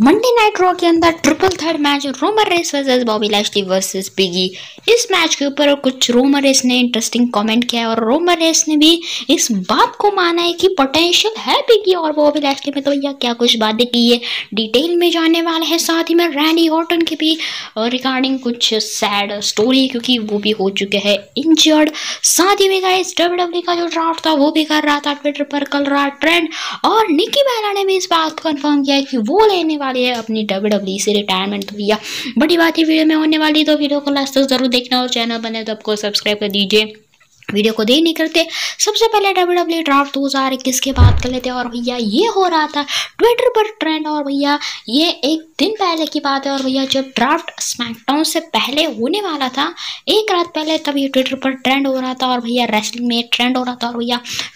Monday night raw के अंदर triple threat match Roman Reigns versus Bobby Lashley versus Big E. इस match के ऊपर कुछ रोमन रेस ने इंटरेस्टिंग कमेंट किया है और रोमन रेस ने भी इस बात को माना है कि पोटेंशियल है बिगी और बॉबी लैशली में। तो भैया क्या कुछ बातें की है, डिटेल में जानने वाले हैं। साथ ही में रैंडी ऑर्टन के भी रिगार्डिंग कुछ सैड स्टोरी, क्योंकि वो भी हो चुके हैं इंजर्ड। साथ ही में गाइस WWE का जो ड्राफ्ट था वो भी कर रहा था ट्विटर पर कल रात ट्रेंड, और निकी बेला ने भी इस बात को कंफर्म किया है कि वो लेने वाली है अपनी WWE से रिटायरमेंट। तो भैया बड़ी बात ही वीडियो में होने वाली, तो वीडियो को लास्ट तक जरूर देखना और चैनल बने तो आपको सब्सक्राइब कर दीजिए। वीडियो को देर नहीं करते, सबसे पहले WWE ड्राफ्ट 2021 की बात कर लेते हैं। और भैया ये हो रहा था ट्विटर पर ट्रेंड, और भैया ये एक दिन पहले की बात है। और भैया जब ड्राफ्ट स्मैकडाउन से पहले होने वाला था, एक रात पहले, तब ये ट्विटर पर ट्रेंड हो रहा था और भैया रेसलिंग में ट्रेंड हो रहा था। और भैया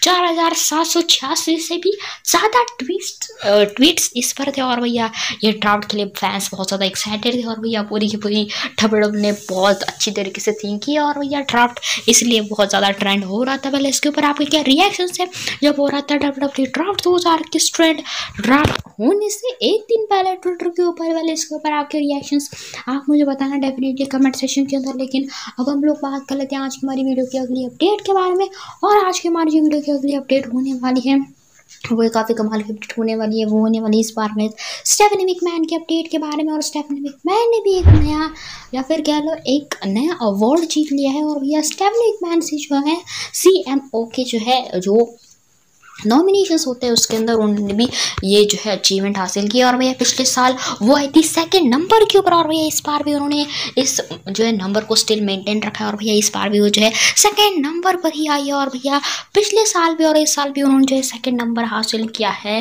4786 से भी ज़्यादा ट्वीट्स इस पर थे। और भैया ये ड्राफ्ट के लिए फैंस बहुत ज़्यादा एक्साइटेड थे और भैया पूरी की पूरी WWE ने बहुत अच्छी तरीके से थिंक किया और भैया ड्राफ्ट इसलिए बहुत ज़्यादा ट्रेंड हो रहा था। पहले इसके ऊपर आपके क्या रिएक्शन है जब हो रहा था WWE ड्राफ्ट 2021 ट्रेंड ड्राफ्ट होने से एक दिन पहले ट्विटर के ऊपर? पहले इसके ऊपर आपके रिएक्शंस आप मुझे बताना डेफिनेटली कमेंट सेक्शन के अंदर। लेकिन अब हम लोग बात कर लेते हैं आज की हमारी वीडियो की अगली अपडेट के बारे में। और आज की हमारी जो वीडियो की अगली अपडेट होने वाली है वो काफ़ी कमाल की अपडेट होने वाली है। वो होने वाली इस बार में स्टेफनी मैकमैन की अपडेट के बारे में। और स्टेफनी मैकमैन ने भी एक नया, या फिर कह लो एक नया अवार्ड जीत लिया है। और भैया स्टेफनी मैकमैन से जो है CMO के जो है जो नॉमिनेशंस होते हैं उसके अंदर उन्होंने भी ये जो है अचीवमेंट हासिल किया। और भैया पिछले साल वो आई थी सेकंड नंबर के ऊपर, और भैया इस बार भी उन्होंने इस जो है नंबर को स्टिल मेंटेन रखा है। और भैया इस बार भी वो जो है सेकंड नंबर पर ही आई है। और भैया पिछले साल भी और इस साल भी उन्होंने जो है सेकंड नंबर हासिल किया है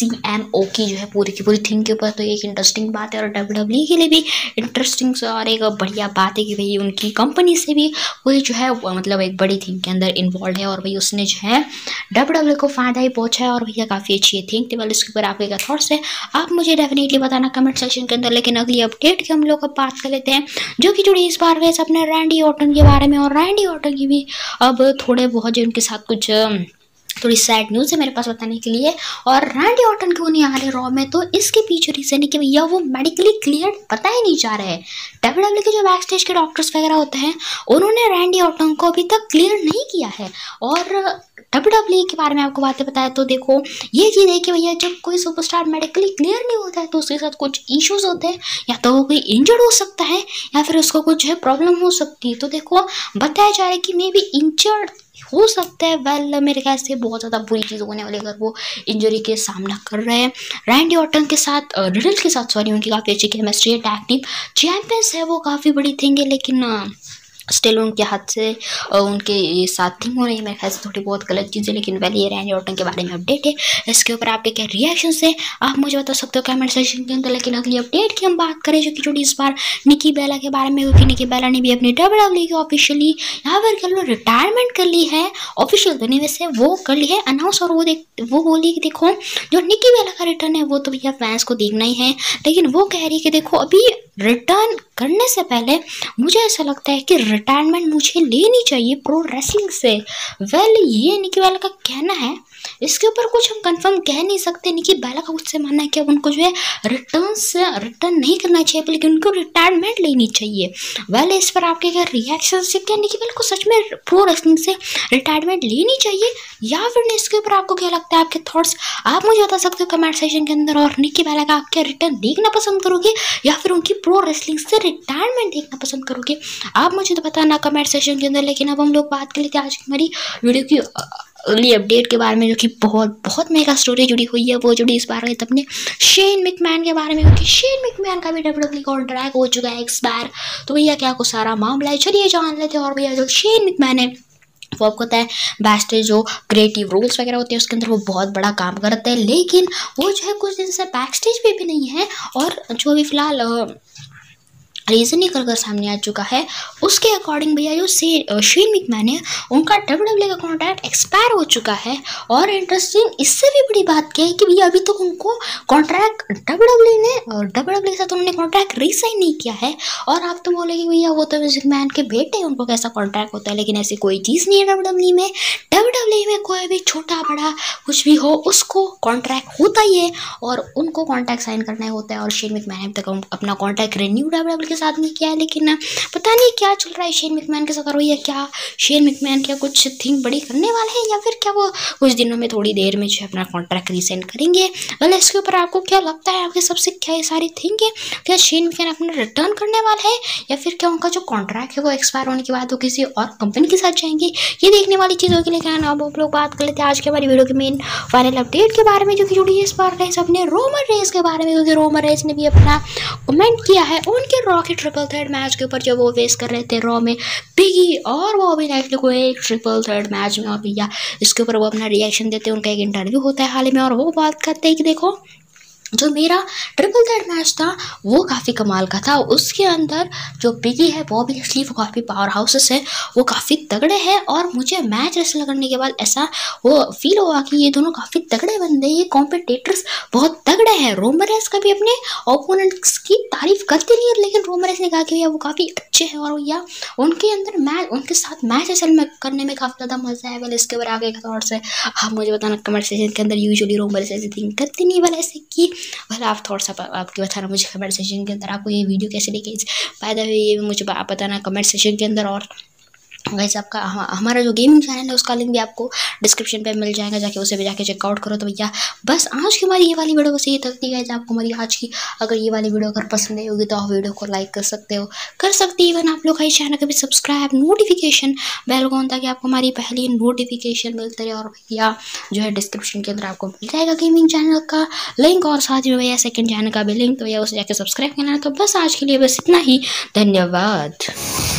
CMO की जो है पूरी की पूरी थिंग के ऊपर। तो एक इंटरेस्टिंग बात है और WWE के लिए भी इंटरेस्टिंग और एक बढ़िया बात है कि भाई उनकी कंपनी से भी कोई जो है मतलब एक बड़ी थिंग के अंदर इन्वॉल्व है और भाई उसने जो है WWE को फायदा ही पहुंचा है। और भैया काफ़ी अच्छी है थिंक टेबल। इसके ऊपर आपके क्या थॉट्स है आप मुझे डेफिनेटली बताना कमेंट सेक्शन के अंदर। लेकिन अगली अपडेट की हम लोग अब बात कर लेते हैं जो कि जुड़ी इस बार गए अपने रैंडी ऑर्टन के बारे में। और रैंडी ऑर्टन की भी अब थोड़े बहुत जो उनके साथ कुछ थोड़ी सैड न्यूज़ है मेरे पास बताने के लिए। और रैंडी ऑर्टन क्यों नहीं आ रहे रॉ में, तो इसके पीछे रीजन है कि भैया वो मेडिकली क्लियर पता ही नहीं जा रहा है। WWE के जो बैक स्टेज के डॉक्टर्स वगैरह होते हैं उन्होंने रैंडी ऑर्टन को अभी तक क्लियर नहीं किया है। और WWE के बारे में आपको बातें बताया तो देखो ये चीज़ है कि भैया जब कोई सुपरस्टार मेडिकली क्लियर नहीं होता है तो उसके साथ कुछ इश्यूज होते हैं, या तो वो कोई इंजर्ड हो सकता है या फिर उसको कुछ है प्रॉब्लम हो सकती है। तो देखो बताया जा रहा है कि मे बी इंजर्ड हो सकता है। वेल मेरे ख्याल से बहुत ज़्यादा बुरी चीज़ होने वाली अगर वो इंजरी के सामना कर रहे हैं। रैंडी ऑर्टन के साथ रिडल के साथ उनकी काफ़ी अच्छी केमिस्ट्री है। टैग टीम चैंपियंस है वो काफ़ी बड़ी थिंग है, लेकिन स्टिल उनके हाथ से उनके ये साथ थिंग हो रही है मेरे ख्याल से थोड़ी बहुत गलत चीज़ें। लेकिन वेल ये रैंडी ऑर्टन के बारे में अपडेट है। इसके ऊपर आपके क्या रिएक्शन है आप मुझे बता सकते हो कमेंट सेक्शन के अंदर। लेकिन अगली अपडेट की हम बात करें जो कि जुड़ी इस बार निकी बेला के बारे में, क्योंकि निकी बेला ने भी अपनी WWE की ऑफिशियली यहाँ पर कर लो रिटायरमेंट कर ली है। ऑफिशियल दुनिया में से वो कर ली है अनाउंस। और वो बोली कि देखो जो निकी बेला का रिटर्न है वो तो भैया फैंस को देखना ही है। लेकिन वो कह रही है कि देखो अभी रिटर्न करने से पहले मुझे ऐसा लगता है कि रिटायरमेंट मुझे लेनी चाहिए प्रो रेसलिंग से। वेल ये निकी बेला का कहना है, इसके ऊपर कुछ हम कंफर्म कह नहीं सकते। निकी बेला का मुझसे मानना है कि उनको जो है रिटर्न नहीं करना चाहिए बल्कि उनको रिटायरमेंट लेनी चाहिए। वेल इस पर आपके क्या रिएक्शन है, क्या निकी बेला को सच में प्रो रेसलिंग से रिटायरमेंट लेनी चाहिए या फिर नहीं? इसके ऊपर आपको क्या लगता है, आपके थॉट्स आप मुझे बता सकते हो कमेंट सेक्शन के अंदर। और निकी बेला का आप क्या रिटर्न देखना पसंद करोगे या फिर उनकी प्रो रेसलिंग से रिटायरमेंट देखना पसंद करोगे आप मुझे तो बताना कमेंट सेक्शन के अंदर। लेकिन अब हम लोग बात कर लेते हैं आज की हमारी वीडियो की अगली अपडेट के बारे में जो कि बहुत मेगा स्टोरी जुड़ी हुई है। वो जुड़ी इस बार गई अपने शेन मैकमैन के बारे में, क्योंकि शेन मैकमैन का भी WWE कॉन्ट्रैक्ट हो चुका है एक्सपायर। तो भैया क्या कुछ सारा मामला है चलिए जान लेते हैं। और भैया जो शेन मैकमैन है वो आपको पता है बैकस्टेज जो क्रिएटिव रोल्स वगैरह होते हैं उसके अंदर वो बहुत बड़ा काम करते हैं, लेकिन वो जो है कुछ दिन से बैकस्टेज पे भी नहीं है। और जो अभी फिलहाल रीजन ही कर सामने आ चुका है। उसके अकॉर्डिंग भैया जो शेन मैकमैन है उनका WWE का कॉन्ट्रैक्ट एक्सपायर हो चुका है। और इंटरेस्टिंग इससे भी बड़ी बात क्या है कि भैया अभी तक उनको कॉन्ट्रैक्ट WWE के साथ उन्होंने कॉन्ट्रैक्ट रीसाइन नहीं किया है। और आप तो बोलेंगे भैया वो तो मैकमैन के बेटे हैं, उनको कैसा कॉन्ट्रैक्ट होता है, लेकिन ऐसी कोई चीज़ नहीं है WWE में। WWE में कोई भी छोटा बड़ा कुछ भी हो उसको कॉन्ट्रैक्ट होता ही है और उनको कॉन्ट्रैक्ट साइन करना होता है। और शेन मैकमैन ने तक अपना कॉन्ट्रैक्ट रिन्यू WWE के साथ नहीं किया है, लेकिन पता नहीं क्या चल रहा है शेन मैकमैन के साथ। और भैया क्या शेन मैकमैन क्या कुछ थिंग बड़ी करने वाले हैं या फिर क्या वो कुछ दिनों में थोड़ी देर में जो अपना कॉन्ट्रैक्ट रीसेंड करेंगे? well, इसके ऊपर आपको क्या लगता है, आपके सबसे क्या ये सारी थिंग है? क्या शेन मैकमैन अपना रिटर्न करने वाला है या फिर क्या उनका जो कॉन्ट्रैक्ट है वो एक्सपायर होने के बाद वो किसी और कंपनी के साथ जाएंगे? ये देखने वाली चीज़ों के लिए क्या अब आप लोग बात कर लेते हैं आज के हमारी वीडियो के मेन फाइनल अपडेट के बारे में, जो कि जुड़ी है इस बार अपने रोमन रेस के बारे में। क्योंकि रोमन रेस ने भी अपना कमेंट किया है उनके रॉ के ट्रिपल थ्रेड मैच के ऊपर, जब वो फेस कर रहे थे रॉ में बिगी और वो अभी लाइटली को एक ट्रिपल थ्रेड मैच में। और भैया इसके ऊपर वो अपना रिएक्शन देते हैं, उनका एक इंटरव्यू होता है हाल ही में और वो बात करते हैं कि देखो जो मेरा ट्रिपल थ्रेड मैच था वो काफ़ी कमाल का था। उसके अंदर जो बिगी है वो भी एक्चुअली वो काफ़ी पावर हाउसेस है, वो काफ़ी तगड़े हैं। और मुझे मैच रेसलर करने के बाद ऐसा वो फील हुआ कि ये दोनों काफ़ी तगड़े बंदे, ये कॉम्पिटिटर्स बहुत तगड़े हैं। रोमन रेस का भी अपने ओपोनेंट्स की तारीफ करते नहीं है, लेकिन रोमन रेस ने कहा कि भैया वो काफ़ी अच्छे हैं और भैया उनके अंदर मैच उनके साथ मैच रेसल करने में काफ़ी ज़्यादा मजा है। वाले इसके ऊपर आगे थॉट्स है आप मुझे बताना कमेंट सेक्शन के अंदर। यूजुअली रोमन रेस ऐसी थिंक करते नहीं वाले ऐसे कि भला आप थोड़ा सा आपके बताना मुझे कमेंट सेक्शन के अंदर आपको ये वीडियो कैसे लगी। बाय द वे ये मुझे आप बताना कमेंट सेक्शन के अंदर। और वैसे आपका हमारा जो गेमिंग चैनल है उसका लिंक भी आपको डिस्क्रिप्शन पे मिल जाएगा, जाके उसे भी जाके चेकआउट करो। तो भैया बस आज की हमारी ये वाली वीडियो बस ये तक थी गाइस। आपको हमारी आज की अगर ये वाली वीडियो अगर पसंद आई होगी तो आप वीडियो को लाइक कर सकते हो, कर सकते इवन आप लोग इस चैनल को भी सब्सक्राइब नोटिफिकेशन बेल को ताकि आपको हमारी पहली नोटिफिकेशन मिलती रहे। और भैया जो है डिस्क्रिप्शन के अंदर आपको मिल जाएगा गेमिंग चैनल का लिंक और साथ में भैया सेकंड चैनल का भी लिंक, तो भैया उसे जाके सब्सक्राइब करना है। तो बस आज के लिए बस इतना ही, धन्यवाद।